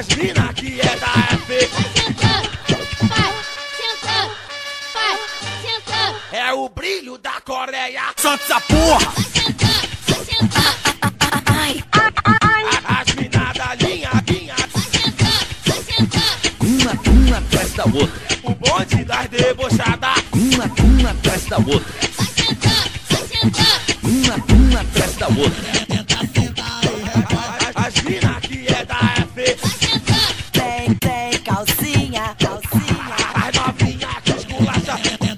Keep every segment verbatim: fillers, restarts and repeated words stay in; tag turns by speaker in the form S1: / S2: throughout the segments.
S1: mina que é da F.
S2: Vai sentando, vai sentando.
S1: É o brilho da Coreia.
S3: Solta essa porra!
S2: Vai sentando, vai sentando.
S3: Ai,
S1: As mina da linha, linha.
S2: Vai sentando, vai sentando.
S3: uma, uma atrás da outra.
S1: O bonde das debochadas.
S3: Uma, uma atrás da outra.
S2: Vai sentando, vai sentando.
S3: Uma, uma atrás da outra.
S1: As mina que é da F.
S2: Vai sentando.
S4: Tem, tem calcinha, calcinha.
S1: As novinha que esculacha.
S4: Tem,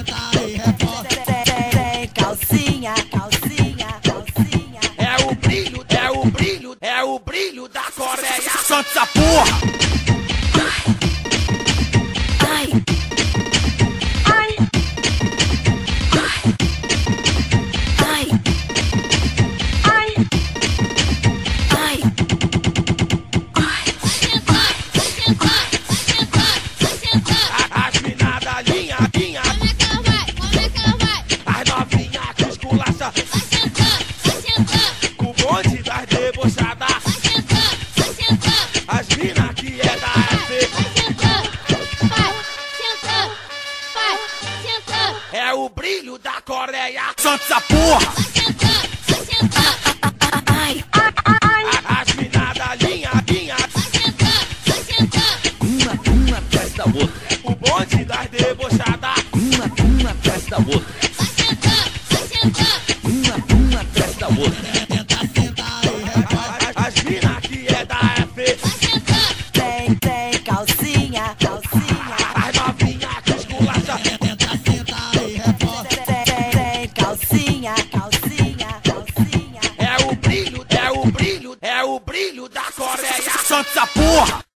S4: tem, tem calcinha, calcinha, calcinha.
S1: É o brilho, é o brilho, é o brilho da Coreia.
S3: Solta essa porra!
S4: Ai,
S3: Ai,
S4: ai,
S3: ai,
S4: ai.
S2: Vai sentando, vai sentando, vai sentando, vai sentando.
S1: As mina da linha, linha.
S2: Como é que ela vai? Como é que ela vai?
S1: As novinha que esculacha.
S2: Vai sentando, vai sentando.
S1: O bonde das debochadas.
S2: Vai sentando, vai sentando.
S1: As mina que é da F.
S2: Vai sentando, vai sentando, vai sentando.
S1: É o brilho da Coreia.
S3: solta essa porra!
S2: Vai sentando, vai sentando.
S4: Ai,
S1: As mina da linha, linha.
S2: Vai sentando, vai sentando.
S3: Uma, uma atrás da outra.
S1: O bonde das debochadas.
S3: Uma, uma atrás da outra.
S2: Vai sentando, vai sentando.
S3: Uma, uma atrás da outra.
S1: As mina que é da F.
S2: Vai sentando.
S4: tem, tem calcinha, calcinha.
S1: As novinha que esculacha.
S4: Tem, tem, tem calcinha, calcinha, calcinha.
S1: É o brilho, é o brilho, é o brilho da Coreia.
S3: Solta essa porra!